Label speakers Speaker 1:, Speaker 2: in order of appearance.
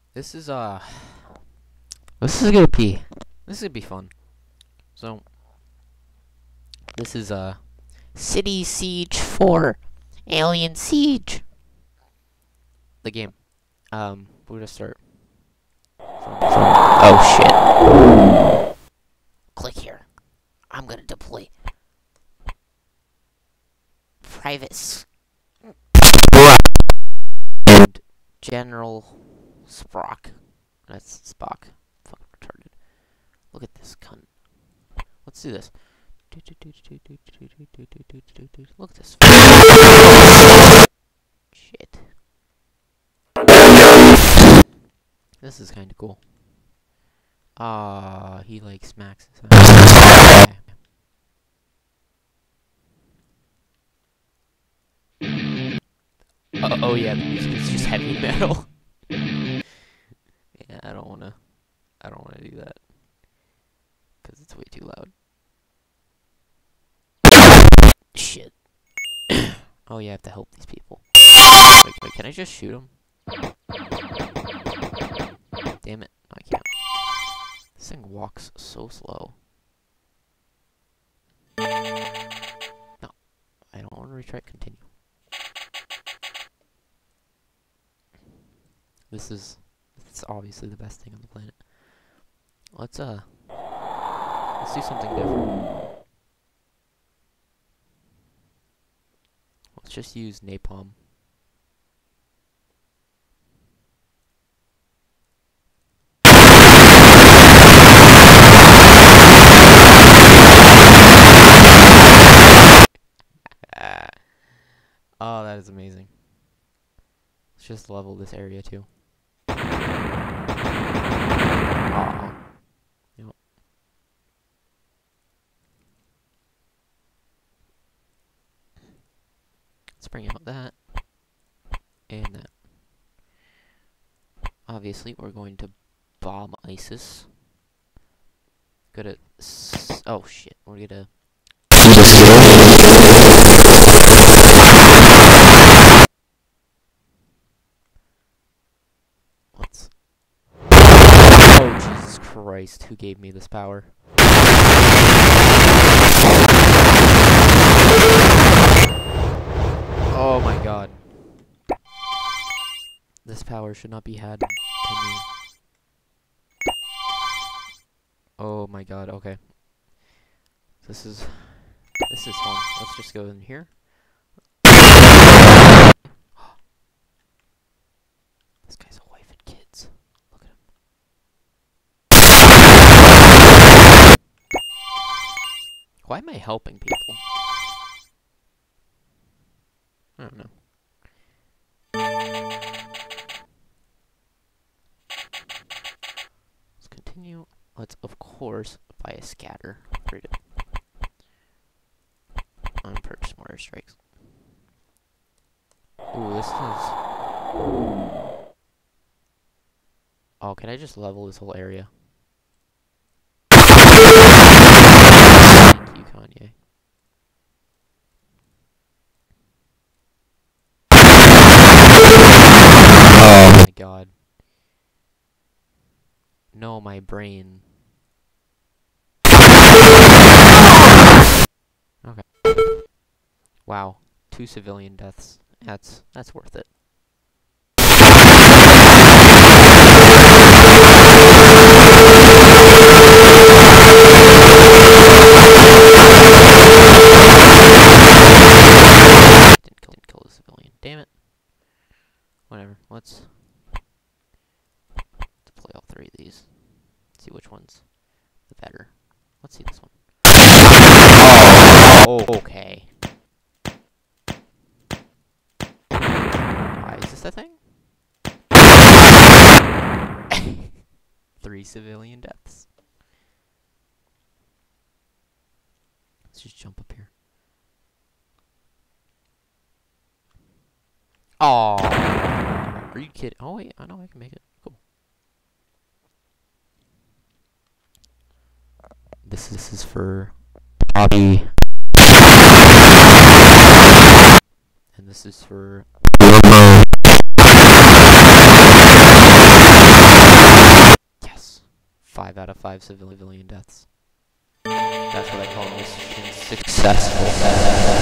Speaker 1: This is this is gonna be fun. So this is City Siege 4 Alien Siege. The game. We're gonna start oh shit. Click here. I'm gonna deploy private and General Sprock. That's Spock. Fucking retarded. Look at this cunt. Let's do this. Look at this. Shit. This is kind of cool. He like smacks his ass. Oh yeah, the music is just heavy metal. Yeah, I don't wanna do that. Cause it's way too loud. Shit. Oh yeah, I have to help these people. Wait, can I just shoot them? Damn it, no, I can't. This thing walks so slow. No, I don't want to retry. Continue. This is obviously the best thing on the planet. Let's do something different. Let's just use napalm. Oh, that is amazing. Let's just level this area too. Aw. Yep. Let's bring out that. And that. Obviously, we're going to bomb ISIS. Gonna... oh shit, we're gonna... Let's... oh, Jesus Christ, who gave me this power? Oh my god. This power should not be had to me. Oh my god, okay. This is fun. Let's just go in here. This guy's a wife and kids. Look at him. Why am I helping people? I don't know. Let's continue. Let's, of course, buy a scatter. Pretty good. I'm gonna purchase more airstrikes. Ooh, this is... oh, can I just level this whole area? Thank you, Kanye. Oh my god. No, my brain. Okay. Wow. 2 civilian deaths. That's worth it. Didn't kill the civilian. Damn it. Whatever. Let's deploy all 3 of these. See which one's the better. Let's see this one. Oh, okay. Why is this a thing? 3 civilian deaths. Let's just jump up here. Oh, are you kidding? Oh wait, I know I can make it. Cool. This is for Bobby, and this is for 5 out of 5 civilian deaths. That's what I call mission successful.